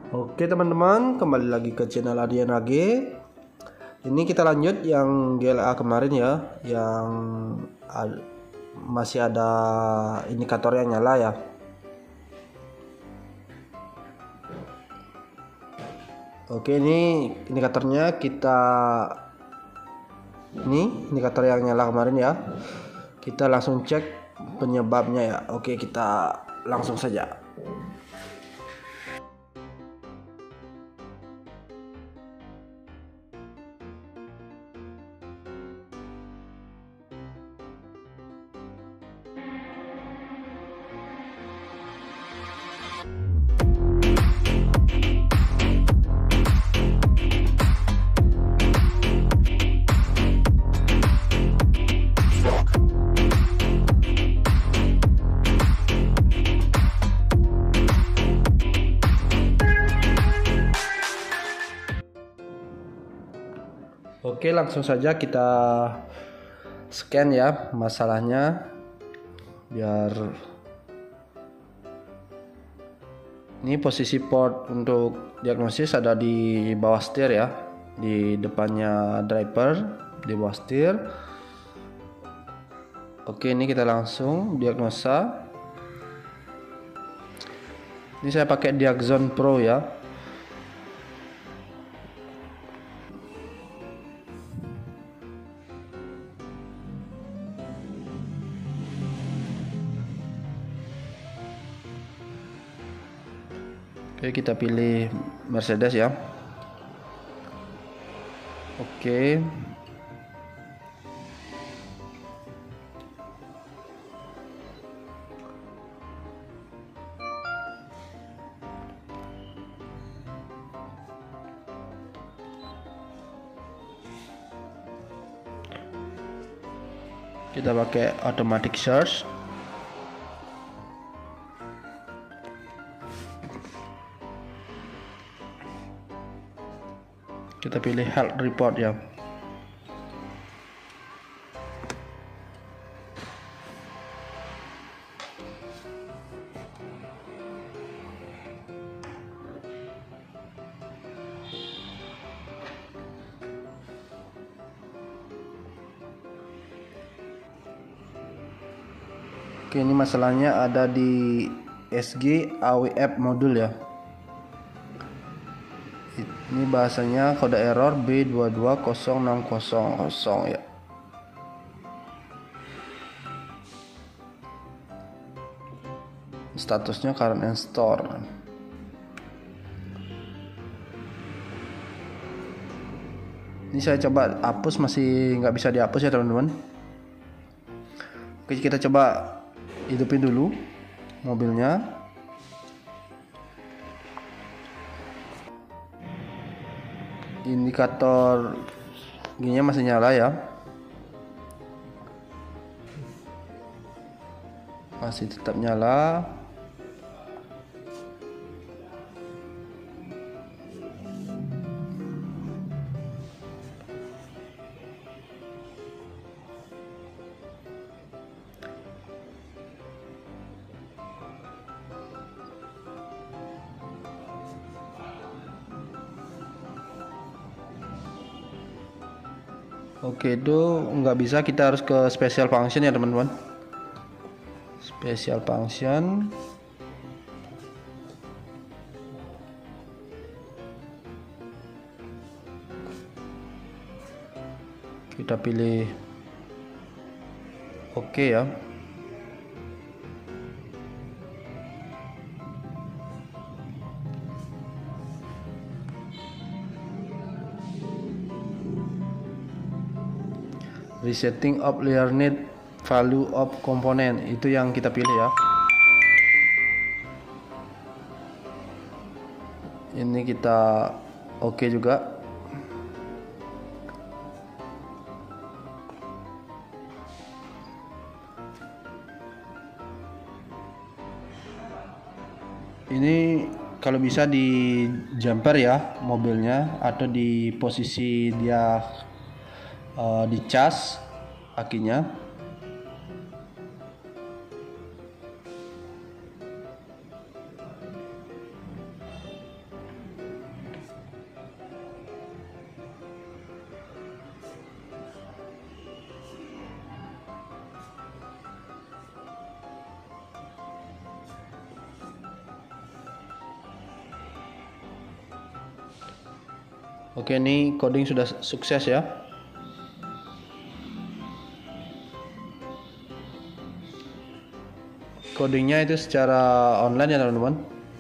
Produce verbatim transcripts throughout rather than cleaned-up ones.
Oke teman-teman, kembali lagi ke channel Ardian A G. Ini kita lanjut yang G L A kemarin ya, yang ad, masih ada indikator yang nyala ya. Oke, ini indikatornya kita ini indikator yang nyala kemarin ya. Kita langsung cek penyebabnya ya. Oke, kita langsung saja. Oke, langsung saja kita scan ya masalahnya, biar ini posisi port untuk diagnosis ada di bawah setir ya, di depannya driver, di bawah setir. Oke, ini kita langsung diagnosa. Ini saya pakai Diagzone Pro ya. Oke, kita pilih Mercedes ya. Oke. Kita pakai automatic search. Kita pilih health report ya. Oke, ini masalahnya ada di S G A W F modul ya. Ini bahasanya kode error B dua dua nol enam nol nol ya. Statusnya current and store. Ini saya coba hapus, masih nggak bisa dihapus ya teman-teman. Oke, kita coba hidupin dulu mobilnya. Indikator gininya masih nyala ya, masih tetap nyala. Oke, itu nggak bisa, kita harus ke special function ya teman-teman. Special function. Kita pilih oke ya. Resetting of learned value of component, itu yang kita pilih ya. Ini kita oke juga. Ini kalau bisa di jumper ya mobilnya, atau di posisi dia uh, di cas akinya. Oke, ini coding sudah sukses ya. Codingnya itu secara online ya teman-teman.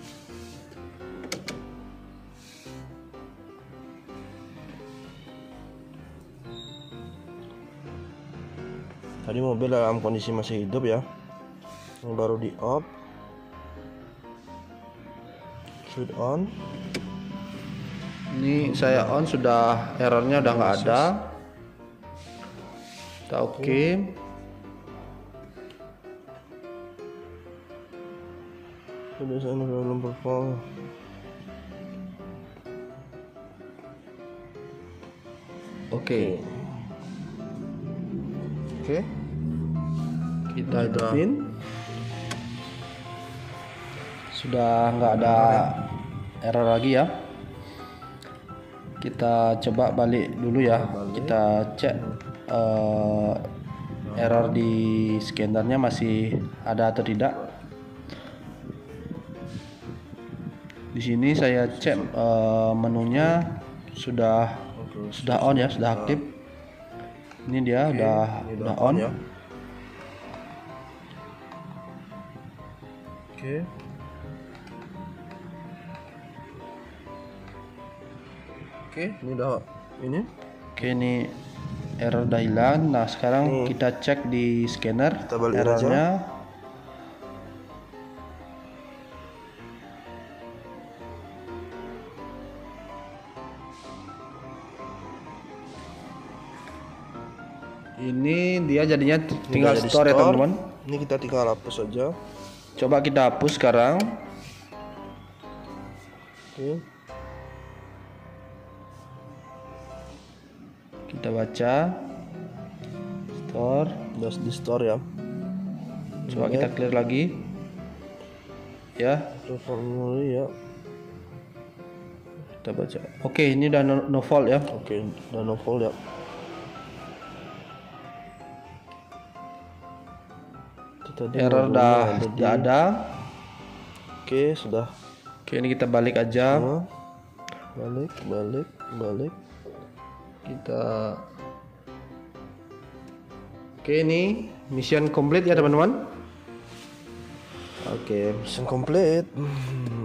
Tadi mobil dalam kondisi masih hidup ya. Ini baru di off. Switch on. Ini saya on, sudah errornya udah nggak ada. Kita oke. Okay. Sudah saya belum perform. Oke. Oke. Kita hidupin. Sudah nggak ada error lagi ya. Kita coba balik dulu ya. Kita cek uh, error di scannernya masih ada atau tidak. Di sini saya cek uh, menunya sudah sudah on ya, sudah aktif. Ini dia udah udah on. Ya. Oke. Oke, ini udah ini. Oke, ini error udah hilang. Nah, sekarang nih kita cek di scanner errornya. Ini dia jadinya tinggal jadi store ya teman-teman. Ini kita tinggal hapus saja. Coba kita hapus sekarang. Oke. Kita baca store, udah di store ya. Coba ini kita clear lagi ya. Formulir ya. Kita baca. Oke, ini udah no, no fault ya. Oke, udah no fault ya. Tadi error dah tidak ada. Oke, sudah. Oke, ini kita balik aja. Nah, balik, balik, balik. Kita Oke, ini mission complete ya teman-teman. Oke, mission complete.